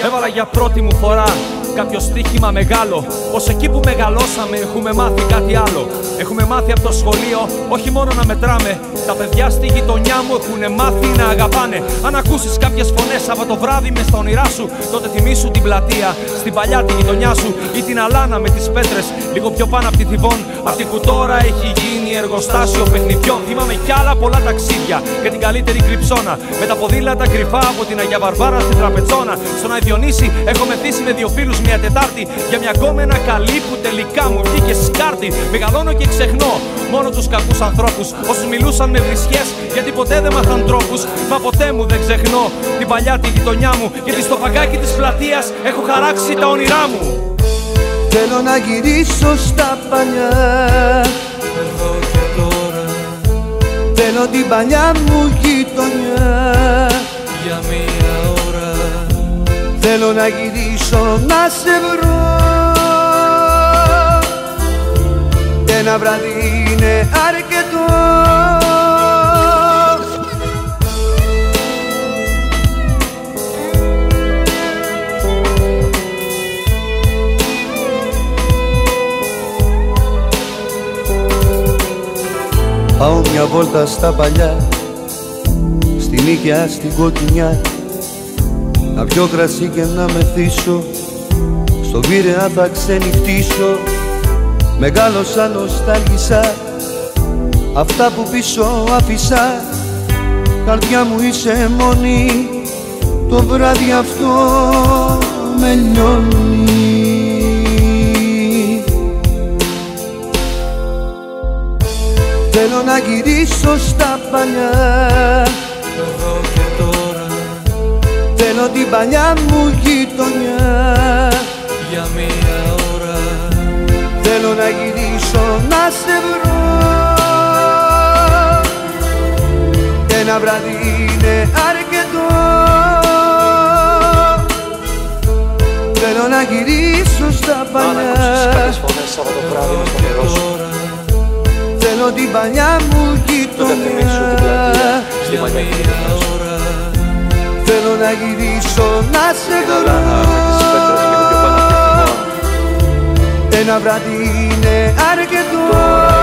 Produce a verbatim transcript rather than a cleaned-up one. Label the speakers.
Speaker 1: έβαλα για πρώτη μου φορά κάποιο στοίχημα μεγάλο, πως εκεί που μεγαλώσαμε έχουμε μάθει κάτι άλλο. Έχουμε μάθει από το σχολείο όχι μόνο να μετράμε, τα παιδιά στη γειτονιά μου έχουν μάθει να αγαπάνε. Αν ακούσεις κάποιες φωνές από το βράδυ μες στα όνειρά σου, τότε θυμήσου την πλατεία, στην παλιά τη γειτονιά σου, ή την αλάνα με τις πέτρες λίγο πιο πάνω από τη Θηβών, αυτή που τώρα έχει γίνει εργοστάσιο παιχνιδιών. Θυμάμαι κι άλλα πολλά ταξίδια για την καλύτερη κρυψώνα, με τα ποδήλατα κρυφά από την Αγία Βαρβάρα στην Τραπετσόνα. Στον Αϊδιονύση έχω μεθύσει με δύο φίλους μια Τετάρτη για μια γκόμενα καλή που τελικά μου βγήκε σκάρτη. Μεγαλώνω και ξεχνώ μόνο τους κακούς ανθρώπους, όσους μιλούσαν με βρισιές γιατί ποτέ δεν μάθαν τρόπους. Μα ποτέ μου δεν ξεχνώ την παλιά τη γειτονιά μου, γιατί στο φαγκάκι της πλατείας έχω χαράξει τα όνειρά μου.
Speaker 2: Θέλω να γυρίσω στα παλιά,
Speaker 3: εδώ και τώρα.
Speaker 2: θέλω την παλιά μου γειτονιά
Speaker 3: Για μία ώρα
Speaker 2: θέλω να γυρίσω να σε βρω. Ένα βράδυ είναι αρκετό. Πάω μια βόλτα στα παλιά, στην Νίκαια, στην Κοκκινιά, να πιω κρασί και να μεθύσω, στον Πειραιά θα ξενυχτήσω. Μεγάλωσα, νοστάλγησα, αυτά που πίσω άφησα. Καρδιά μου είσαι μόνη, το βράδυ αυτό με λιώνει. Θέλω να γυρίσω στα παλιά,
Speaker 3: εδώ και τώρα.
Speaker 2: θέλω την παλιά μου γειτονιά
Speaker 3: Για μία ώρα
Speaker 2: θέλω να γυρίσω να σε βρω. Ένα βράδυ είναι αρκετό. Θέλω να γυρίσω στα παλιά, θέλω την παλιά μου γειτονιά.
Speaker 3: Για μία ώρα
Speaker 2: θέλω να γυρίσω να σε βρω. Ένα βράδυ είναι αρκετό.